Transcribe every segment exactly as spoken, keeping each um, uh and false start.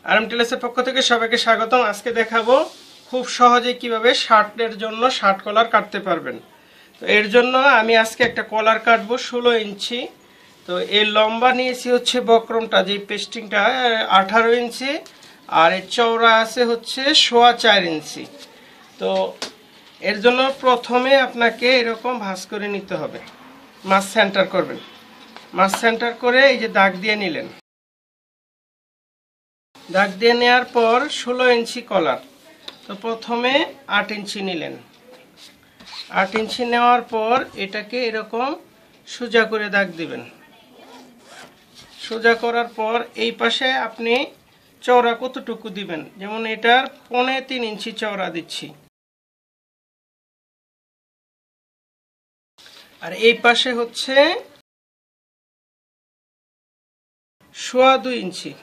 আরাম টেলার্সের পক্ষ থেকে সবাইকে স্বাগতম। আজকে দেখাবো খুব সহজে কিভাবে শার্টের জন্য শার্ট কলার কাটতে পারবেন। তো এর জন্য আমি আজকে একটা কলার কাটবো ষোলো ইঞ্চি। তো এর লম্বা নিয়েছি হচ্ছে বক্রমটা, যে পেস্টিংটা আঠারো ইঞ্চি, আর এর চওড়া আছে হচ্ছে সোয়া চার ইঞ্চি। তো এর জন্য প্রথমে আপনাকে এরকম ভাঁজ করে নিতে হবে, মাছ সেন্টার করবেন। মাছ সেন্টার করে এই যে দাগ দিয়ে নিলেন। দাগ দিয়ে নেওয়ার পর ষোলো ইঞ্চি কলার, তো প্রথমে আট ইঞ্চি নিলেন। আট ইঞ্চি নেওয়ার পর এটাকে এরকম সোজা করে দাগ দিবেন। সোজা করার পর এই পাশে আপনি চওড়া কতটুকু দিবেন, যেমন এটার পৌনে তিন ইঞ্চি চওড়া দিচ্ছি, আর এই পাশে হচ্ছে সোয়া দুই ইঞ্চি।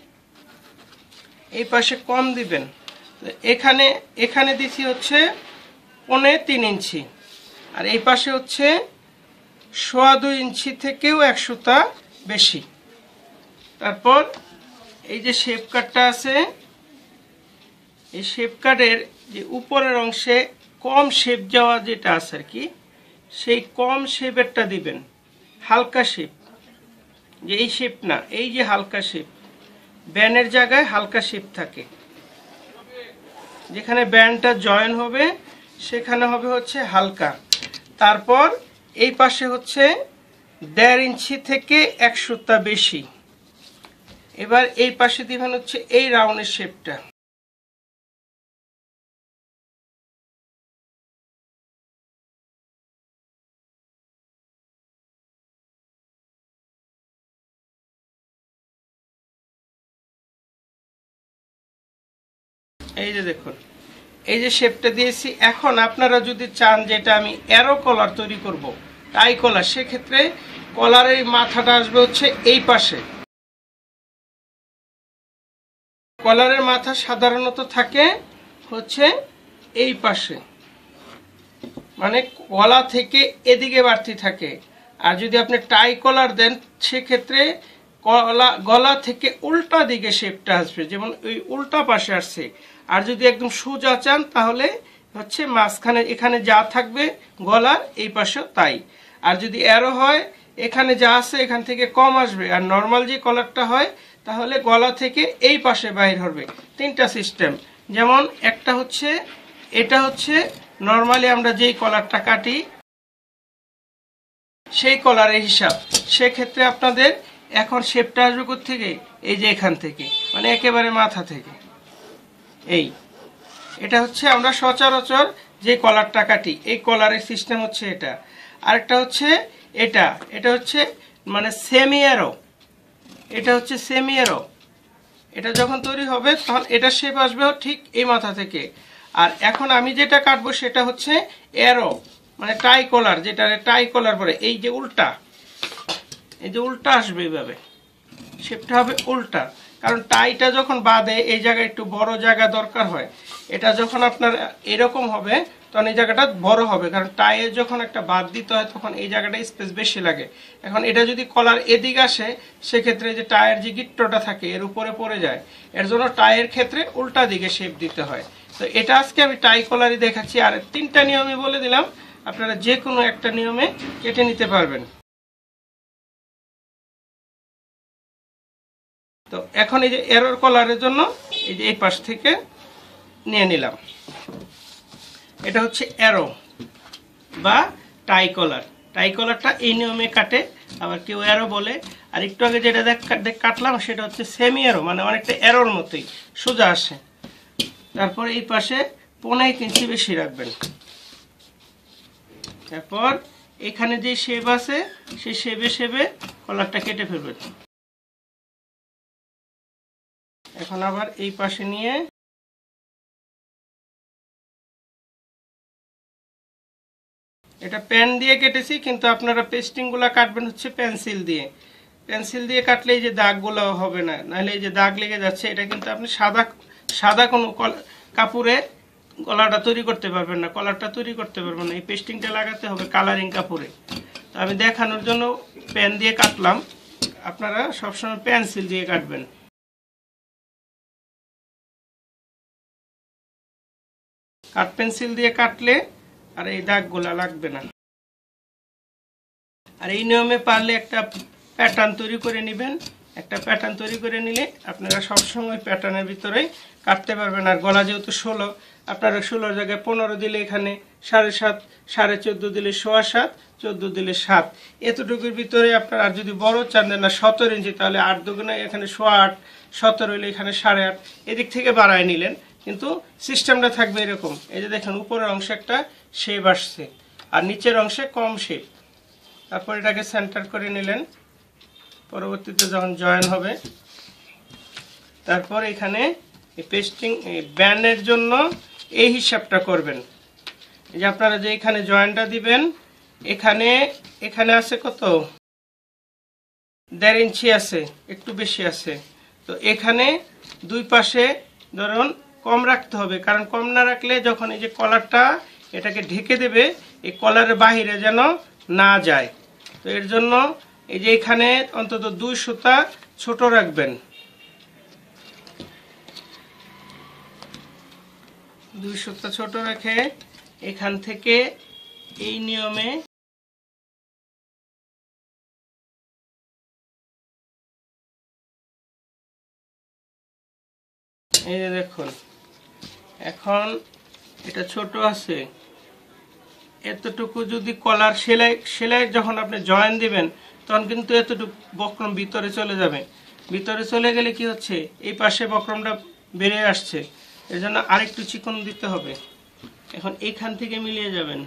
এই পাশে কম দিবেন, এখানে এখানে দিচ্ছি হচ্ছে পৌনে তিন ইঞ্চি, আর এই পাশে হচ্ছে সোয়া দুই ইঞ্চি থেকেও এক সুতা বেশি। তারপর এই যে শেপ কাটটা আছে, এই শেপ কাটের যে উপরের অংশে কম শেপ যাওয়া যেটা আছে আর কি, সেই কম শেপেরটা দিবেন। হালকা শেপ, যে এই শেপ না, এই যে হালকা শেপ, ব্যান্ডের জায়গায় হালকা শেপ থাকে, যেখানে ব্যান্ডটা জয়েন হবে সেখানে হবে হচ্ছে হালকা। তারপর এই পাশে হচ্ছে দেড় ইঞ্চি থেকে এক সুতা বেশি। এবার এই পাশে দিবেন হচ্ছে এই রাউন্ডের শেপটা। এই যে দেখুন, এই যে শেপটা দিয়েছি। এখন আপনারা যদি চান যে এটা আমি অ্যারো কলার তৈরি করব, টাই কলার, সেক্ষেত্রে কলারের মাথাটা আসবে হচ্ছে এই পাশে। কলারের মাথা সাধারণত থাকে হচ্ছে এই পাশে, মানে গলা থেকে এদিকে বাড়তি থাকে। আর যদি আপনি টাই কলার দেন সেক্ষেত্রে গলা গলা থেকে উল্টা দিকে শেপটা আসবে, যেমন ওই উল্টা পাশে আসছে। আর যদি একদম সোজা চান তাহলে হচ্ছে মাঝখানে এখানে যা থাকবে গলার এই পাশেও তাই। আর যদি অ্যারো হয় এখানে যা আছে এখান থেকে কম আসবে, আর নর্মাল যে কলারটা হয় তাহলে গলা থেকে এই পাশে বাইর হবে। তিনটা সিস্টেম, যেমন একটা হচ্ছে এটা হচ্ছে নর্মালি আমরা যেই কলারটা কাটি সেই কলারের হিসাব। সেক্ষেত্রে আপনাদের এখন শেপটা আসবে কোত্থেকে, এই যে এখান থেকে, মানে একেবারে মাথা থেকে। এই এটা হচ্ছে আমরা সচরাচর যে কলারটা কাটি, এই কলারের সিস্টেম হচ্ছে এটা। আরেকটা হচ্ছে এটা, এটা হচ্ছে মানে সেমি অ্যারো, এটা হচ্ছে সেমি অ্যারো। এটা যখন তৈরি হবে তখন এটা শেপ আসবে ঠিক এই মাথা থেকে। আর এখন আমি যেটা কাটবো সেটা হচ্ছে অ্যারো, মানে টাই কলার, যেটা টাই কলার পরে এই যে উল্টা, এই যে উল্টা আসবে, এইভাবে শেপটা হবে উল্টা। কারণ টাইটা যখন বাঁধে এই জায়গায় একটু বড় জায়গা দরকার হয়। এটা যখন আপনার এরকম হবে তখন এই জায়গাটা বড় হবে, কারণ টাইয়ের যখন একটা বাদ দিতে হয় তখন এই জায়গাটা স্পেস বেশি লাগে। এখন এটা যদি কলার এদিকে আসে সেক্ষেত্রে যে টায়ের যে গিট্টটা থাকে এর উপরে পড়ে যায়, এর জন্য টাইয়ের ক্ষেত্রে উল্টা দিকে শেপ দিতে হয়। তো এটা আজকে আমি টাই কলারই দেখাচ্ছি। আর তিনটা নিয়মে বলে দিলাম, আপনারা যে কোনো একটা নিয়মে কেটে নিতে পারবেন। তো এখন এই যে এরর কলারের জন্য এই যে এই পাশ থেকে নিয়ে নিলাম, এটা হচ্ছে অ্যারো বা টাই কলার। টাই কলারটা এই নিয়মে কাটে, আবার কেউ অ্যারো বলে। আর একটু আগে যেটা দেখ কাটলাম সেটা হচ্ছে সেমি অ্যারো, মানে অনেকটা অ্যারোর মতোই সোজা আসে। তারপর এই পাশে পনেরো ইঞ্চি বেশি রাখবেন। তারপর এখানে যে শেপ আছে সেই শেপে শেপে কলারটা কেটে ফেলবেন। এখন আবার এই পাশে নিয়ে এটা পেন দিয়ে কেটেছি, কিন্তু আপনারা পেস্টিং গুলা কাটবেন হচ্ছে পেন্সিল দিয়ে। পেন্সিল দিয়ে কাটলে এই যে দাগগুলো হবে না, নাহলে এই যে দাগ লেগে যাচ্ছে। এটা কিন্তু আপনি সাদা সাদা কোনো কাপড়ে কলারটা তৈরি করতে পারবেন না, কলারটা তৈরি করতে পারবেন না। এই পেস্টিংটা লাগাতে হবে কালারিং কাপড়ে। তো আমি দেখানোর জন্য পেন দিয়ে কাটলাম, আপনারা সবসময় পেন্সিল দিয়ে কাটবেন। কাট পেন্সিল দিয়ে কাটলে আর এই দাগগুলা লাগবে না। আর এই নিয়মে পারলে একটা প্যাটার্ন তৈরি করে নেবেন। একটা প্যাটার্ন তৈরি করে নিলে আপনারা সবসময় প্যাটার্নের ভিতরেই কাটতে পারবেন। আর গলা যেহেতু ষোলো, আপনারা ষোলোর জায়গায় পনেরো দিলে এখানে সাড়ে সাত, সাড়ে চোদ্দো দিলে সোয়া সাত, চোদ্দো দিলে সাত, এতটুকুর ভিতরে আপনারা আর যদি বড় চান না সতেরো ইঞ্চি, তাহলে আট দুগুণে এখানে সোয়া আট, সতেরো হলে এখানে সাড়ে আট, এদিক থেকে বাড়ায় নিলেন। কিন্তু সিস্টেমটা থাকবে এরকম, এই যে দেখেন উপরের অংশে একটা শেপ আসছে আর নিচের অংশে কম শেপ। তারপর এটাকে সেন্টার করে নিলেন। পরবর্তীতে যখন জয়েন হবে, তারপর এখানে পেস্টিং ব্যান্ডের জন্য এই হিসাবটা করবেন। এই যে আপনারা যে এখানে জয়েনটা দিবেন, এখানে এখানে আছে কত, দেড় ইঞ্চি আছে, একটু বেশি আছে। তো এখানে দুই পাশে ধরুন কম রাখতে হবে, কারণ কম না রাখলে যখন এই যে কলারটা এটাকে ঢেকে দেবে, এই কলারের বাহিরে যেন না যায়। তো এর জন্য এই যে এখানে অন্তত দুই সুতা ছোট রাখবেন। দুই সুতা ছোট রেখে এখান থেকে এই নিয়মে এই যে দেখুন, এখন এটা ছোট আছে, এতটুকু যদি কলার সেলাই সেলাই যখন আপনি জয়েন দিবেন তখন কিন্তু এতটুকু বক্রম ভিতরে চলে যাবে। ভিতরে চলে গেলে কি হচ্ছে, এই পাশে বক্রমটা বেড়ে আসছে, এর জন্য আরেকটু চিকন দিতে হবে। এখন এইখান থেকে মিলিয়ে যাবেন।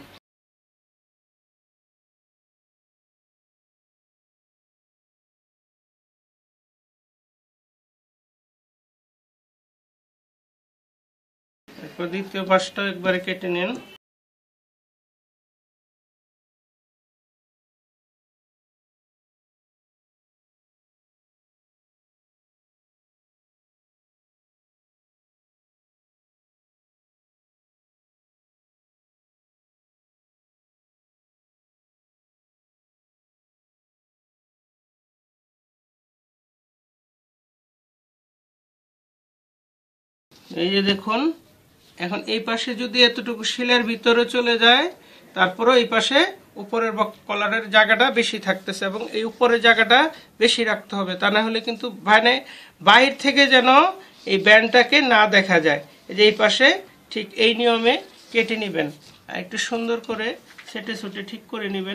এরপর দ্বিতীয় পাশটাও একবারে কেটে নিন। এই যে দেখুন, এখন এই পাশে যদি এতটুকু শিলের ভিতরে চলে যায়, তারপরও এই পাশে উপরের কলারের জায়গাটা বেশি থাকতেছে এবং এই উপরের জায়গাটা বেশি রাখতে হবে, তা না হলে কিন্তু মানে বাইরে থেকে যেন এই ব্যান্ডটাকে না দেখা যায়। এই যে এই পাশে ঠিক এই নিয়মে কেটে নেবেন আর একটু সুন্দর করে সেটে সুটে ঠিক করে নেবেন।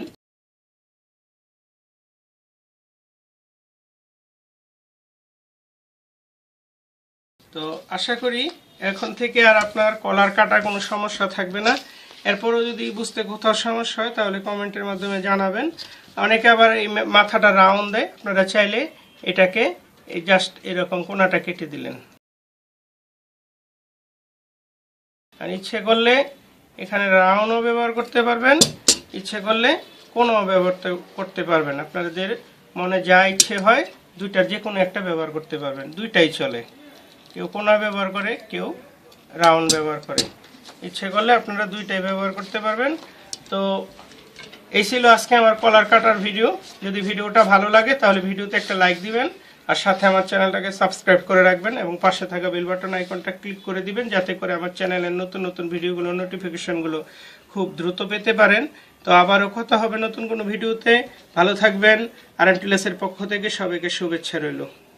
তো আশা করি এখন থেকে আর আপনার কলার কাটা কোনো সমস্যা থাকবে না। এরপরও যদি বুঝতে কোথাও সমস্যা হয় তাহলে কমেন্টের মাধ্যমে জানাবেন। অনেকে আবার এই মাথাটা রাউন্ড দেয়, আপনারা চাইলে এটাকে এই জাস্ট এরকম কোনাটা কেটে দিলেন। আর ইচ্ছে করলে এখানে রাউন্ডও ব্যবহার করতে পারবেন, ইচ্ছে করলে কোনও ব্যবহার করতে পারবেন। আপনাদের মনে যা ইচ্ছে হয় দুইটার যে কোনো একটা ব্যবহার করতে পারবেন, দুইটাই চলে। কেউ কোনা ব্যবহার করে, কেউ রাউন্ড ব্যবহার করে, ইচ্ছে করলে আপনারা দুইটাই ব্যবহার করতে পারবেন। তো এই ছিল আজকে আমার কলার কাটার ভিডিও। যদি ভিডিওটা ভালো লাগে তাহলে ভিডিওতে একটা লাইক দিবেন আর সাথে আমার চ্যানেলটাকে সাবস্ক্রাইব করে রাখবেন এবং পাশে থাকা বেল বাটন আইকনটা ক্লিক করে দিবেন, যাতে করে আমার চ্যানেলের নতুন নতুন ভিডিওগুলো নোটিফিকেশনগুলো খুব দ্রুত পেতে পারেন। তো আবারও কথা হবে নতুন কোনো ভিডিওতে। ভালো থাকবেন। আর এম টেইলার্সের পক্ষ থেকে সবাইকে শুভেচ্ছা রইল।